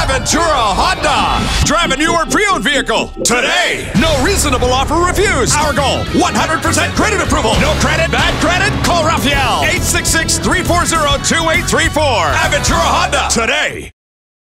Aventura Honda. Drive a new or pre-owned vehicle today. No reasonable offer refused. Our goal, 100% credit approval. No credit, bad credit? Call Raphael. 866-340-2834. Aventura Honda today.